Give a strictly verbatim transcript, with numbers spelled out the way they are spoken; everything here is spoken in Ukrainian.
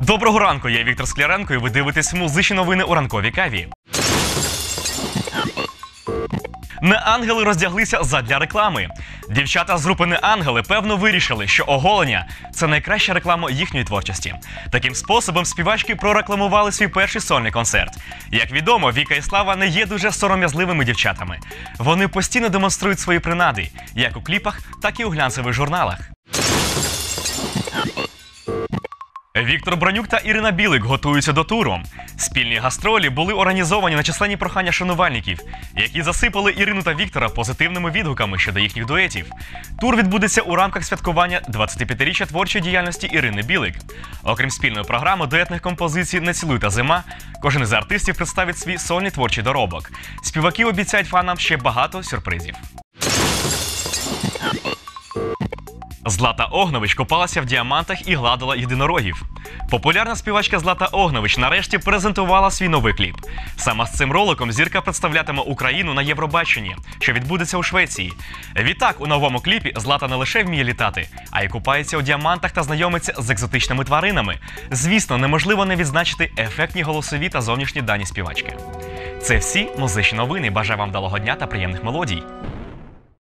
Доброго ранку, я Віктор Скляренко і ви дивитесь музичні новини у ранковій каві. Не ангели роздяглися задля реклами. Дівчата з групи «Не ангели» певно вирішили, що оголення – це найкраща реклама їхньої творчості. Таким способом співачки прорекламували свій перший сольний концерт. Як відомо, Віка і Слава не є дуже сором'язливими дівчатами. Вони постійно демонструють свої принади, як у кліпах, так і у глянцевих журналах. Віктор Бронюк та Ірина Білик готуються до туру. Спільні гастролі були організовані на численні прохання шанувальників, які засипали Ірину та Віктора позитивними відгуками щодо їхніх дуетів. Тур відбудеться у рамках святкування двадцятип'ятиріччя творчої діяльності Ірини Білик. Окрім спільної програми дуетних композицій «Не цілуй» та «Зима», кожен із артистів представить свій сольний творчий доробок. Співаки обіцяють фанам ще багато сюрпризів. Злата Огневич купалася в діамантах і гладила єдинорогів. Популярна співачка Злата Огневич нарешті презентувала свій новий кліп. Саме з цим роликом зірка представлятиме Україну на Євробаченні, що відбудеться у Швеції. Відтак, у новому кліпі Злата не лише вміє літати, а й купається у діамантах та знайомиться з екзотичними тваринами. Звісно, неможливо не відзначити ефектні голосові та зовнішні дані співачки. Це всі музичні новини. Бажаю вам вдалого дня та приємних мелодій.